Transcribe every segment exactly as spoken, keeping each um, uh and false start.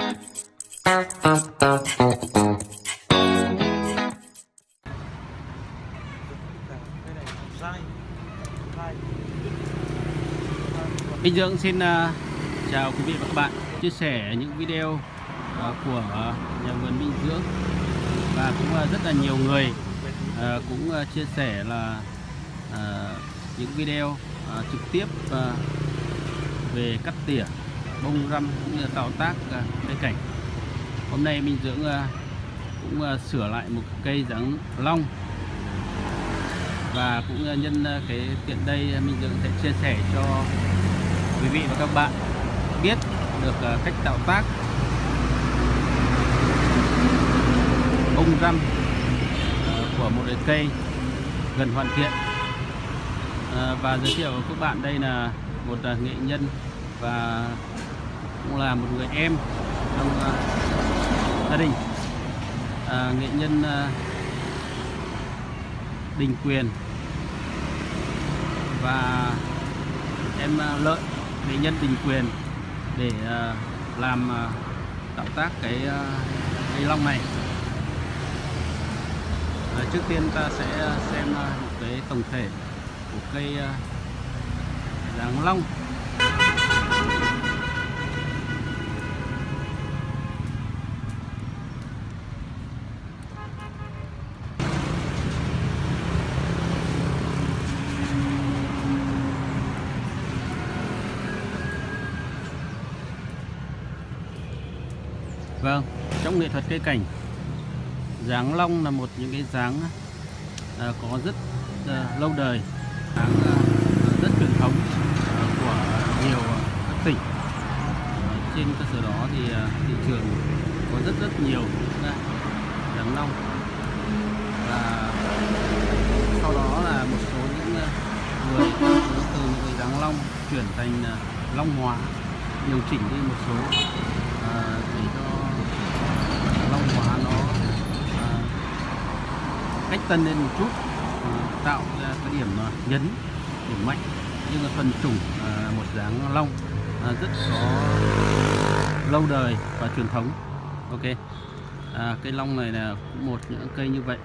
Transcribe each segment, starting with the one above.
Minh Dưỡng xin uh, chào quý vị và các bạn, chia sẻ những video uh, của uh, nhà vườn Minh Dưỡng, và cũng uh, rất là nhiều người uh, cũng uh, chia sẻ là uh, những video uh, trực tiếp uh, về cắt tỉa, bông răm cũng như tạo tác uh, cây cảnh. Hôm nay Minh Dưỡng uh, cũng uh, sửa lại một cây dáng long, và cũng uh, nhân uh, cái tiện đây Minh Dưỡng sẽ chia sẻ cho quý vị và các bạn biết được uh, cách tạo tác bông răm uh, của một cái cây gần hoàn thiện. Uh, và giới thiệu với các bạn, đây là một uh, nghệ nhân và cũng là một người em trong uh, gia đình, uh, nghệ nhân uh, Đình Quyền và em uh, Lợi, nghệ nhân Đình Quyền, để uh, làm uh, tạo tác cái uh, cây long này. Uh, trước tiên ta sẽ xem uh, một cái tổng thể của cây uh, dáng long. Vâng, trong nghệ thuật cây cảnh, dáng long là một những cái dáng uh, có rất uh, lâu đời, dáng uh, rất truyền thống uh, của nhiều uh, các tỉnh. Uh, trên cơ sở đó thì uh, thị trường có rất rất nhiều uh, dáng long, và sau đó là một số những uh, người từ những cái dáng long chuyển thành uh, long hóa, điều chỉnh đi một số uh, để cho long hóa nó uh, cách tân lên một chút, uh, tạo ra cái điểm uh, nhấn, điểm mạnh. Nhưng mà thuần chủng uh, một dáng long uh, rất có lâu đời và truyền thống. Ok, uh, cây long này là một những cây như vậy.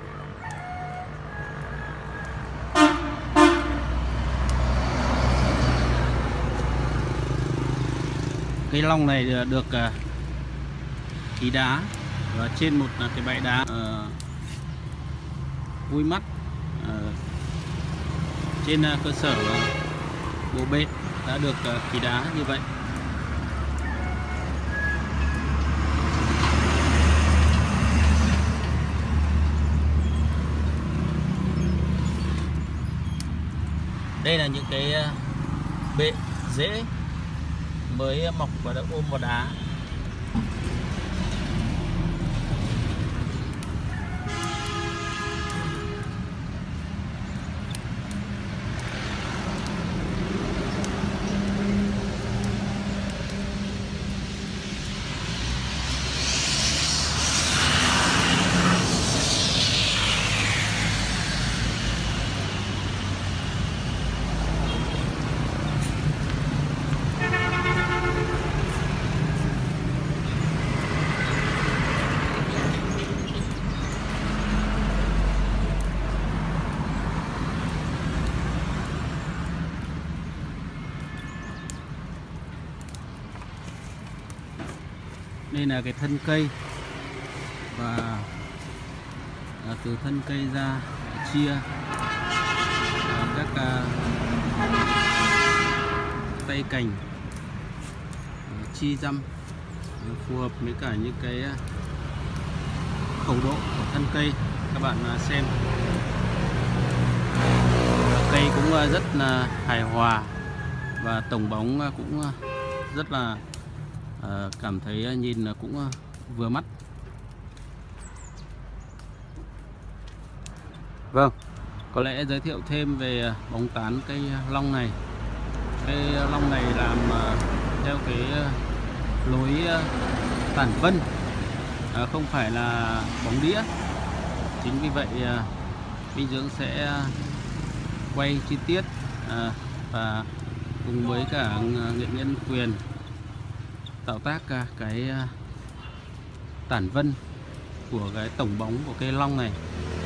Cây long này được uh, khí đá, và trên một uh, cái bãi đá uh, vui mắt, uh, trên uh, cơ sở uh, bộ bệ đã được uh, khí đá như vậy. Đây là những cái uh, bệ rễ mới mọc và đã ôm vào đá. Đây là cái thân cây, và à, từ thân cây ra chia à, các à, tay cành, à, chi răm à, phù hợp với cả những cái à, khẩu độ của thân cây. Các bạn à, xem cây cũng à, rất là hài hòa, và tổng bóng à, cũng à, rất là À, cảm thấy nhìn cũng vừa mắt. Vâng, có lẽ giới thiệu thêm về bóng tán cây long này. Cây long này làm theo cái lối tản vân, à, không phải là bóng đĩa. Chính vì vậy Minh Dưỡng sẽ quay chi tiết à, và cùng với cả nghệ nhân Quyền tạo tác cái tản vân của cái tổng bóng của cây long này.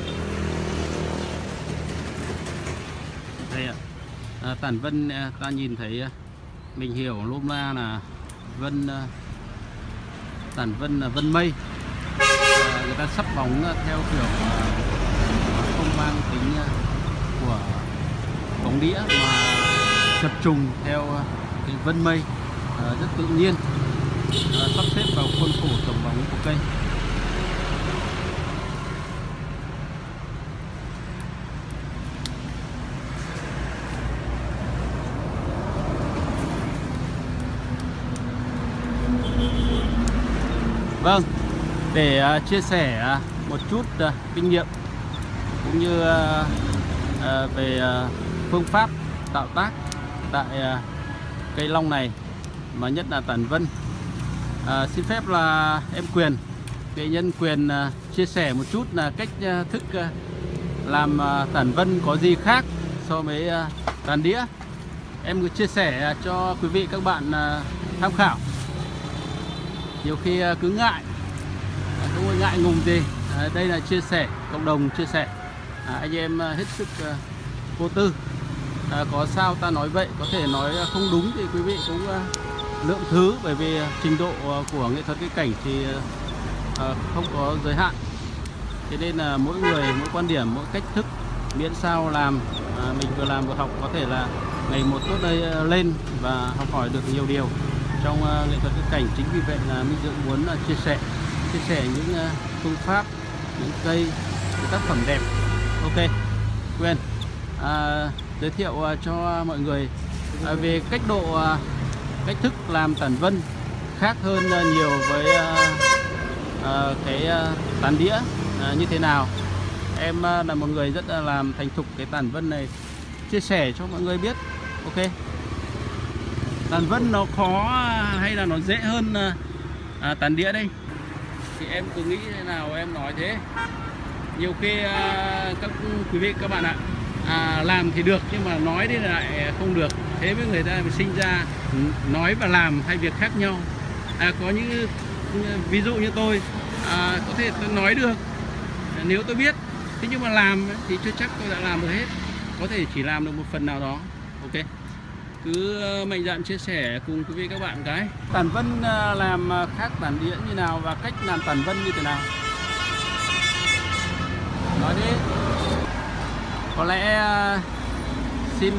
Đây ạ, à, tản vân ta nhìn thấy mình hiểu lôm na là vân tản vân là vân mây. À, người ta sắp bóng theo kiểu không mang tính của bóng đĩa mà chập trùng theo cái vân mây, à, rất tự nhiên, à, sắp xếp vào khuôn khổ tổng bóng của cây. Vâng, để uh, chia sẻ uh, một chút uh, kinh nghiệm cũng như uh, uh, về uh, phương pháp tạo tác tại uh, cây long này, mà nhất là tản vân. Uh, xin phép là em Quyền, nghệ nhân Quyền, uh, chia sẻ một chút là cách uh, thức uh, làm uh, tản vân có gì khác so với uh, tản đĩa. Em cứ chia sẻ uh, cho quý vị các bạn uh, tham khảo. Nhiều khi cứ ngại, không có ngại ngùng gì. À, đây là chia sẻ, cộng đồng chia sẻ, à, anh em hết sức uh, vô tư. À, có sao ta nói vậy, có thể nói không đúng thì quý vị cũng uh, lượng thứ, bởi vì trình độ uh, của nghệ thuật cây cảnh thì uh, không có giới hạn. Thế nên là mỗi người, mỗi quan điểm, mỗi cách thức, miễn sao làm uh, mình vừa làm vừa học, có thể là ngày một tốt đây uh, lên và học hỏi được nhiều điều trong uh, nghệ thuật cây cảnh. Chính vì vậy là Minh Dưỡng muốn uh, chia sẻ chia sẻ những uh, phương pháp, những cây, những tác phẩm đẹp. Ok, Quyền à, giới thiệu uh, cho mọi người uh, về cách độ uh, cách thức làm tản vân khác hơn uh, nhiều với uh, uh, cái uh, tản đĩa uh, như thế nào. Em uh, là một người rất là làm thành thục cái tản vân này, chia sẻ cho mọi người biết. Ok, tản vân nó khó hay là nó dễ hơn à, tản đĩa đây? Thì em cứ nghĩ thế nào em nói thế. Nhiều khi à, các quý vị các bạn ạ, à, làm thì được nhưng mà nói đi lại không được. Thế với người ta sinh ra nói và làm hai việc khác nhau. À, có những ví dụ như tôi à, có thể tôi nói được nếu tôi biết, thế nhưng mà làm thì chưa chắc tôi đã làm được hết, có thể chỉ làm được một phần nào đó. Ok, cứ mạnh dạn chia sẻ cùng quý vị các bạn cái tản vân làm khác tản đĩa như nào và cách làm tản vân như thế nào, nói đi. Có lẽ xin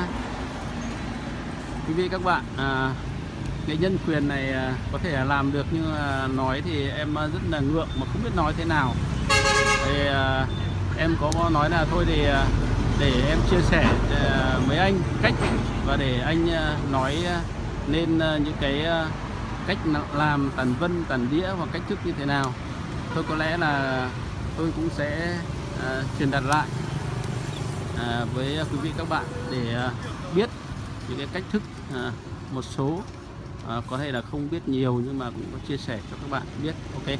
quý vị các bạn, à, nghệ nhân Quyền này có thể làm được, nhưng mà nói thì em rất là ngượng mà không biết nói thế nào. Thì à, em có nói là thôi thì để em chia sẻ mấy anh cách, và để anh nói nên những cái cách làm tản vân, tản đĩa hoặc cách thức như thế nào. Thôi có lẽ là tôi cũng sẽ uh, truyền đạt lại uh, với quý vị các bạn để uh, biết những cái cách thức, uh, một số uh, có thể là không biết nhiều nhưng mà cũng có chia sẻ cho các bạn biết. Ok.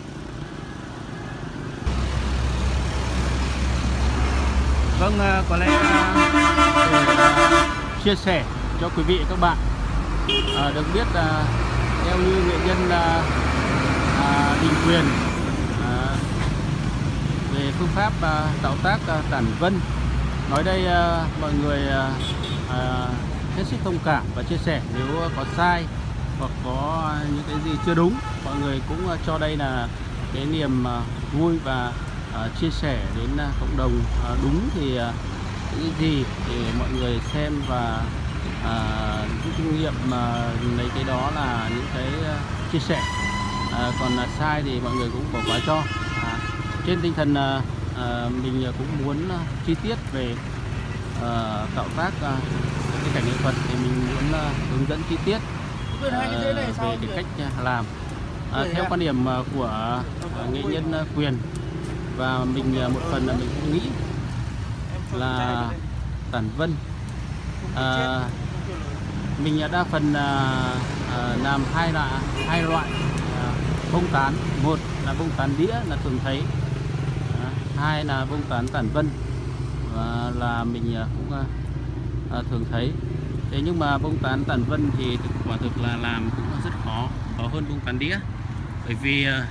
Vâng, uh, có lẽ uh, để uh, chia sẻ cho quý vị các bạn uh, được biết, uh, theo như nghệ nhân uh, uh, Đình Quyền uh, về phương pháp uh, tạo tác uh, tản vân, nói đây uh, mọi người uh, uh, hết sức thông cảm và chia sẻ. Nếu có sai hoặc có những cái gì chưa đúng, mọi người cũng uh, cho đây là cái niềm uh, vui và uh, chia sẻ đến uh, cộng đồng. Uh, đúng thì uh, những gì để mọi người xem và à, những kinh nghiệm mà lấy cái đó là những cái uh, chia sẻ. À, còn là sai thì mọi người cũng bỏ qua cho. À, trên tinh thần uh, uh, mình cũng muốn uh, chi tiết về uh, tạo tác uh, cái cảnh nghệ thuật thì mình muốn uh, hướng dẫn chi tiết uh, về cái cách uh, làm. À, theo quan điểm uh, của uh, nghệ nhân uh, Quyền, và mình uh, một phần là mình cũng nghĩ là tản vân à, mình đa phần à, à, làm hai loại hai loại à, bông tán. Một là bông tán đĩa là thường thấy, à, hai là bông tán tản vân và là mình cũng à, thường thấy. Thế nhưng mà bông tán tản vân thì quả thực là làm cũng rất khó, khó hơn bông tán đĩa, bởi vì à,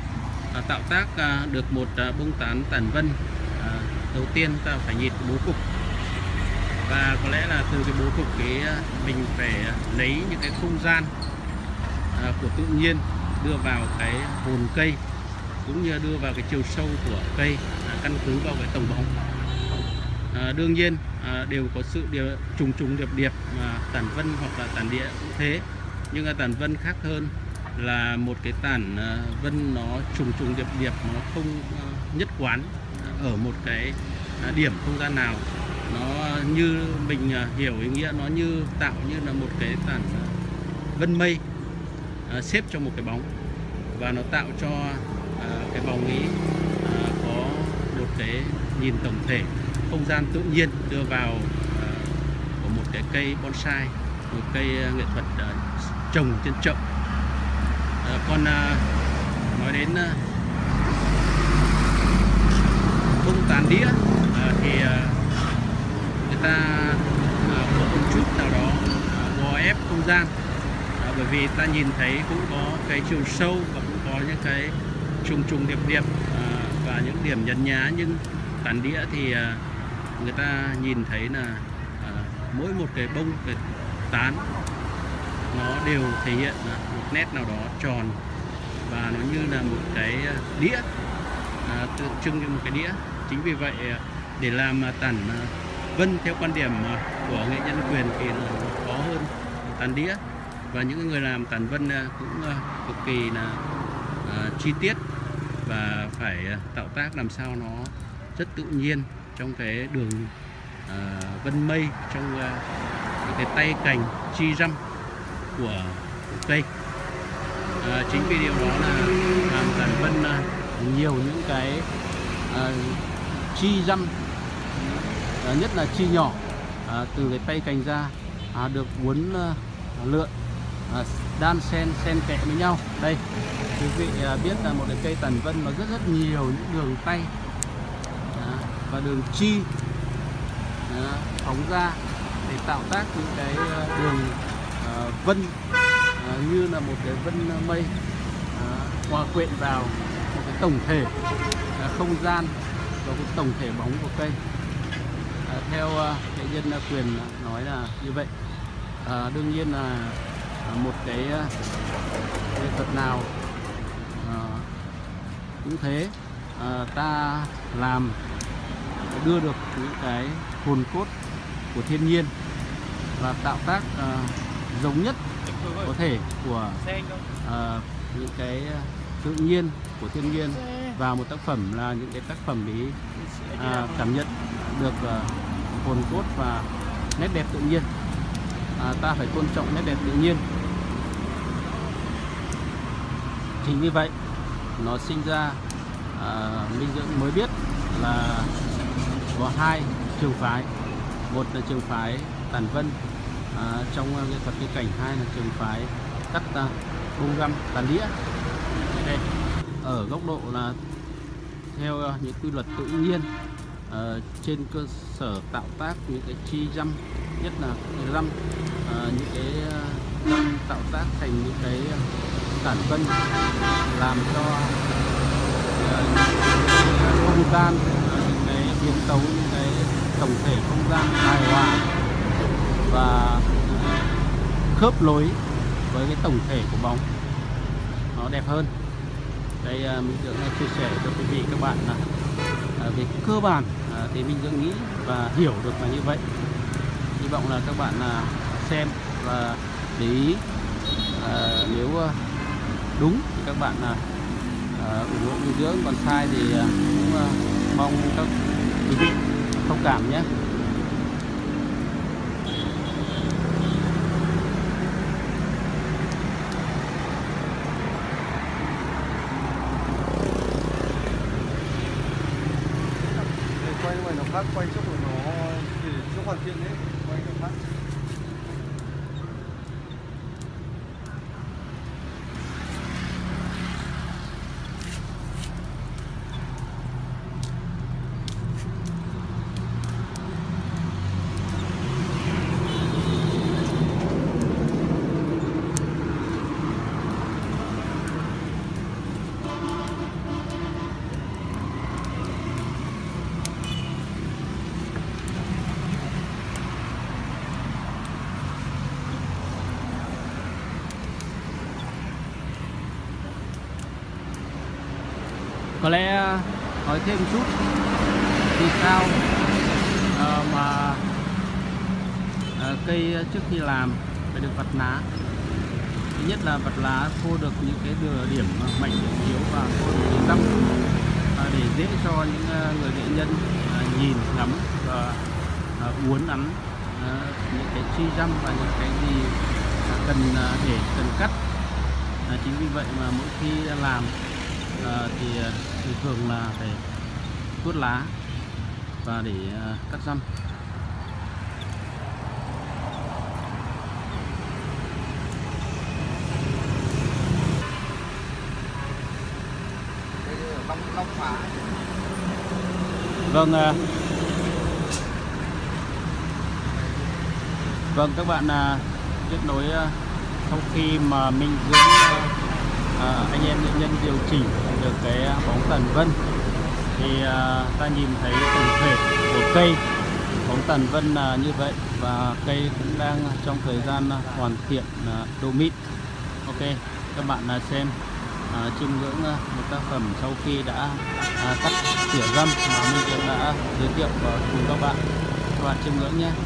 à, tạo tác à, được một à, bông tán tản vân, à, đầu tiên ta phải nhìn cái bố cục, và có lẽ là từ cái bố cục cái mình phải lấy những cái không gian à, của tự nhiên đưa vào cái hồn cây, cũng như đưa vào cái chiều sâu của cây, à, căn cứ vào cái tổng bóng. À, đương nhiên à, đều có sự điều trùng trùng điệp điệp, mà tản vân hoặc là tản địa cũng thế, nhưng mà tản vân khác hơn là một cái tản à, vân nó trùng trùng điệp điệp, nó không à, nhất quán ở một cái à, điểm không gian nào. Nó như mình à, hiểu ý nghĩa, nó như tạo như là một cái tản à, vân mây à, xếp trong một cái bóng, và nó tạo cho à, cái bóng ý à, có một cái nhìn tổng thể không gian tự nhiên đưa vào uh, của một cái cây bonsai, một cây uh, nghệ thuật uh, trồng trên chậu. Uh, còn uh, nói đến uh, bông tán đĩa uh, thì uh, người ta uh, có một chút nào đó uh, gò ép không gian, uh, bởi vì ta nhìn thấy cũng có cái chiều sâu và cũng có những cái trùng trùng điệp điệp uh, và những điểm nhấn nhá, nhưng tán đĩa thì uh, người ta nhìn thấy là à, mỗi một cái bông, cái tán nó đều thể hiện một nét nào đó tròn, và nó như là một cái đĩa, à, tượng trưng như một cái đĩa. Chính vì vậy để làm tản vân theo quan điểm của nghệ nhân Quyền thì nó khó hơn tản đĩa, và những người làm tản vân cũng cực kỳ là à, chi tiết, và phải tạo tác làm sao nó rất tự nhiên trong cái đường à, vân mây, trong à, cái tay cành chi răm của, của cây. À, chính vì điều đó là làm tản vân à, nhiều những cái à, chi răm, à, nhất là chi nhỏ, à, từ cái tay cành ra à, được uốn à, lượn à, đan xen xen kẽ với nhau. Đây quý vị à, biết là một cái cây tản vân nó rất rất nhiều những đường tay và đường chi đó, phóng ra để tạo tác những cái đường uh, vân uh, như là một cái vân mây uh, hòa quyện vào một cái tổng thể uh, không gian và một tổng thể bóng của cây. Uh, theo uh, nghệ nhân uh, Quyền nói là như vậy. Uh, đương nhiên là uh, một cái uh, nghệ thuật nào uh, cũng thế, uh, ta làm đưa được những cái hồn cốt của thiên nhiên và tạo tác uh, giống nhất có thể của uh, những cái tự nhiên của thiên nhiên vào một tác phẩm, là những cái tác phẩm ý uh, cảm nhận được uh, hồn cốt và nét đẹp tự nhiên. Uh, ta phải tôn trọng nét đẹp tự nhiên. Chính vì vậy nó sinh ra uh, Minh Dưỡng mới biết là có hai trường phái, một là trường phái tản vân à, trong nghệ thuật cây cảnh, hai là trường phái cắt à, bông găm tản đĩa. Đây, ở góc độ là theo những quy luật tự nhiên, à, trên cơ sở tạo tác những cái chi răm, nhất là cái răm, à, những cái răm tạo tác thành những cái tản vân, làm cho à, không gian, biến tấu những cái tổng thể không gian hài hòa và khớp nối với cái tổng thể của bóng nó đẹp hơn. Đây Minh Dưỡng chia sẻ cho quý vị các bạn là về cơ bản thì Minh Dưỡng nghĩ và hiểu được là như vậy. Hy vọng là các bạn là xem và để ý, à, nếu đúng thì các bạn là à, ủng hộ Minh Dưỡng, còn sai thì cũng à, mong các quý vị thông cảm nhé. Quay ngoài nó khác, quay trước rồi nó để cho hoàn thiện đấy, quay nó khác. Có lẽ nói thêm chút vì sao uh, mà uh, cây trước khi làm phải được vặt lá. Thứ nhất là vặt lá khô được những cái điểm mạnh điểm yếu và khô được cái răm uh, để dễ cho những uh, người nghệ nhân uh, nhìn ngắm và uh, uốn nắn uh, những cái chi răm và những cái gì cần uh, để cần cắt. Uh, chính vì vậy mà mỗi khi làm uh, thì, uh, thì thường là phải tuốt lá và để uh, cắt răm. Vâng, uh, vâng các bạn uh, tiếp nối uh, sau khi mà Minh Dưỡng uh, uh, anh em nghệ nhân điều chỉnh được cái bóng tàn vân thì uh, ta nhìn thấy tổng thể của cây bóng tàn vân là như vậy và cây cũng đang trong thời gian uh, hoàn thiện uh, độ mịn. Ok, các bạn uh, xem uh, chiêm ngưỡng uh, một tác phẩm sau khi đã uh, cắt tỉa răm mà Minh Dưỡng đã giới thiệu uh, cùng các bạn. Các bạn chiêm ngưỡng nhé.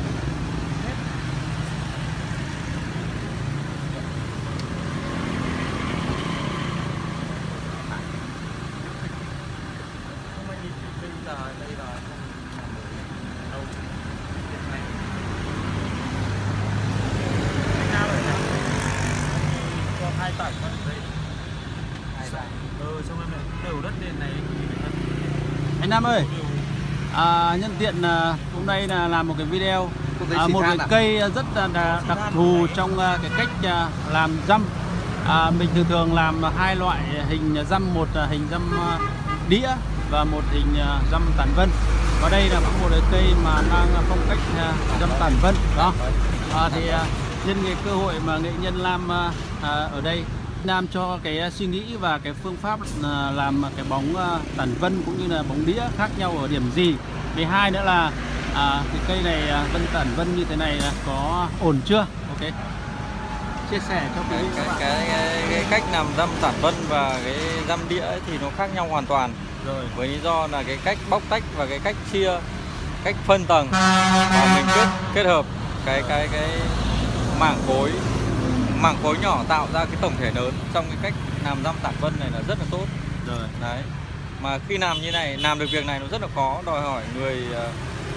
Anh Nam ơi, à, nhân tiện à, hôm nay là làm một cái video à, một cái cây rất là đặc thù trong à, cái cách à, làm răm. À, mình thường thường làm hai loại hình răm, một là hình răm à, đĩa và một hình à, răm tản vân. Và đây là cũng một cái cây mà mang phong cách à, răm tản vân đó. À, thì à, nhân cái cơ hội mà nghệ nhân làm à, à, ở đây Nam cho cái suy nghĩ và cái phương pháp làm cái bóng tản vân cũng như là bóng đĩa khác nhau ở điểm gì. Thứ hai nữa là à, cái cây này vân tản vân như thế này là có ổn chưa? Ok, chia sẻ cho cái, các bạn. Cái, cái, cái cách làm răm tản vân và cái răm đĩa thì nó khác nhau hoàn toàn. Rồi. Với lý do là cái cách bóc tách và cái cách chia, cách phân tầng và mình kết kết hợp cái cái cái mảng khối mảng khối nhỏ tạo ra cái tổng thể lớn trong cái cách làm răm tản vân này là rất là tốt. Rồi. Đấy. Mà khi làm như này, làm được việc này nó rất là khó, đòi hỏi người uh,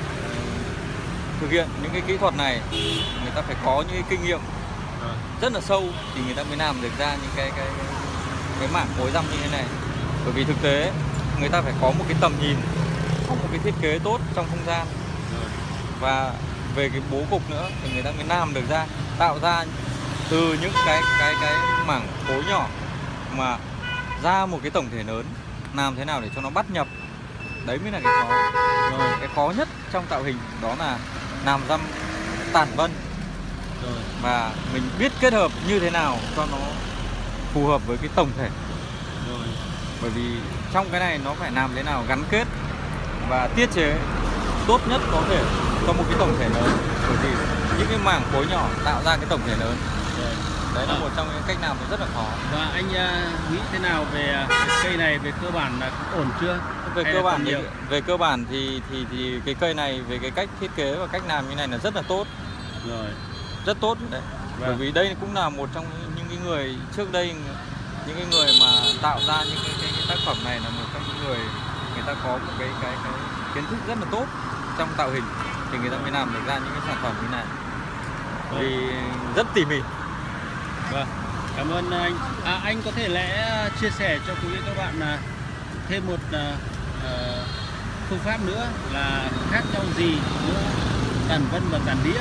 thực hiện những cái kỹ thuật này người ta phải có những cái kinh nghiệm Rồi. rất là sâu thì người ta mới làm được ra những cái cái cái mảng khối răm như thế này. Bởi vì thực tế người ta phải có một cái tầm nhìn, có một cái thiết kế tốt trong không gian. Rồi. Và về cái bố cục nữa thì người ta mới làm được ra, tạo ra từ những cái cái cái mảng khối nhỏ mà ra một cái tổng thể lớn, làm thế nào để cho nó bắt nhập. Đấy mới là cái khó. Rồi, cái khó nhất trong tạo hình đó là làm răm tản vân. Rồi. Và mình biết kết hợp như thế nào cho nó phù hợp với cái tổng thể. Rồi. Bởi vì trong cái này nó phải làm thế nào gắn kết và tiết chế tốt nhất có thể cho một cái tổng thể lớn. Bởi vì những cái mảng khối nhỏ tạo ra cái tổng thể lớn. Rồi. Đấy là à. một trong những cách làm rất là khó. Và anh uh, nghĩ thế nào về uh, cái cây này, về cơ bản là ổn chưa? Về Hay cơ bản nhiều? thì, về cơ bản thì thì thì cái cây này về cái cách thiết kế và cách làm như này là rất là tốt. Rồi. Rất tốt đấy. Vâng. Bởi vì đây cũng là một trong những cái người trước đây, những cái người mà tạo ra những cái, cái, cái tác phẩm này là một trong những người người ta có một cái cái cái kiến thức rất là tốt trong tạo hình thì người ta mới làm được ra những cái sản phẩm như này. Vì rất tỉ mỉ. Vâng, cảm ơn anh. À, anh có thể lẽ chia sẻ cho quý vị các bạn là thêm một uh, phương pháp nữa là khác nhau gì giữa tản vân và tản đĩa,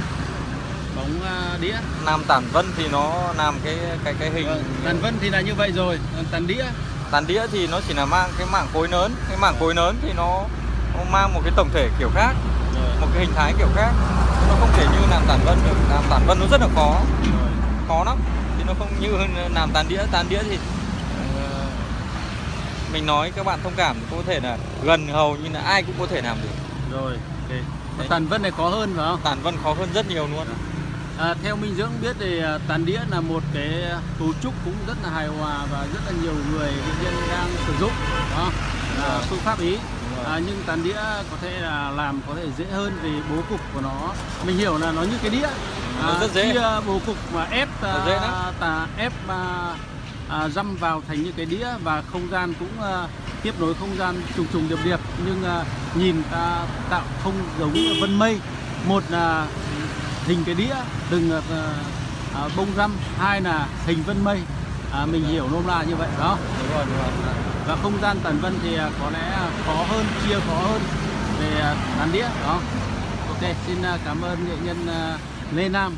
bóng uh, đĩa. Làm tản vân thì nó làm cái cái cái hình. Vâng, tản vân thì là như vậy rồi, còn tản đĩa. Tản đĩa thì nó chỉ là mang cái mảng khối lớn, cái mảng khối lớn thì nó, nó mang một cái tổng thể kiểu khác, rồi. Một cái hình thái kiểu khác. Nó không thể như làm tản vân được. Làm tản vân nó rất là khó, Rồi. khó lắm. Thì nó không như làm tản đĩa. Tản đĩa thì uh, mình nói các bạn thông cảm có thể là gần hầu như là ai cũng có thể làm được. Rồi, okay. Tản vân này khó hơn phải không? Tản vân khó hơn rất nhiều luôn. À, theo Minh Dưỡng biết thì à, tán đĩa là một cái cấu trúc cũng rất là hài hòa và rất là nhiều người hiện nhân đang sử dụng đó. À, phương pháp ý. À, nhưng tán đĩa có thể là làm có thể dễ hơn vì bố cục của nó, mình hiểu là nó như cái đĩa. À, rất dễ. khi à, bố cục mà ép à, dễ lắm. ta ép à, à, dăm vào thành như cái đĩa và không gian cũng à, tiếp nối không gian trùng trùng điệp điệp, nhưng à, nhìn ta tạo không giống vân mây. Một là hình cái đĩa đừng à, à, bông răm, hai là hình vân mây. À, mình hiểu nôm na như vậy đó. Đúng rồi, đúng rồi. Và không gian tản vân thì có lẽ khó hơn, chia khó hơn về tán đĩa đó. Ok, xin cảm ơn nghệ nhân Lê Nam.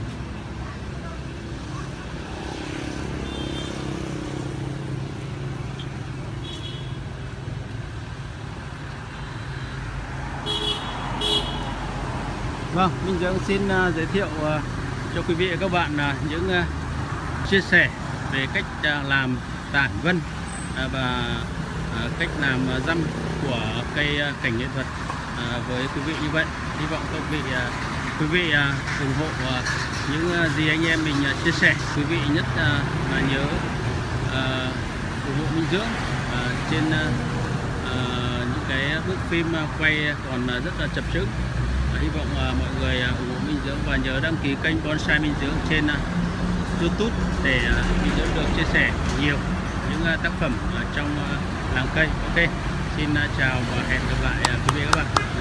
Vâng, Minh Dưỡng xin giới thiệu cho quý vị và các bạn những chia sẻ về cách làm tản vân và cách làm răm của cây cảnh nghệ thuật với quý vị như vậy. Hy vọng các quý vị quý vị ủng hộ những gì anh em mình chia sẻ. Quý vị nhất là nhớ ủng hộ Minh Dưỡng trên những cái bước phim quay còn rất là chập chững. Hy vọng mọi người ủng hộ Minh Dưỡng và nhớ đăng ký kênh Bonsai Minh Dưỡng trên YouTube để Minh Dưỡng được chia sẻ nhiều những tác phẩm trong làng cây. Ok, xin chào và hẹn gặp lại quý vị và các bạn.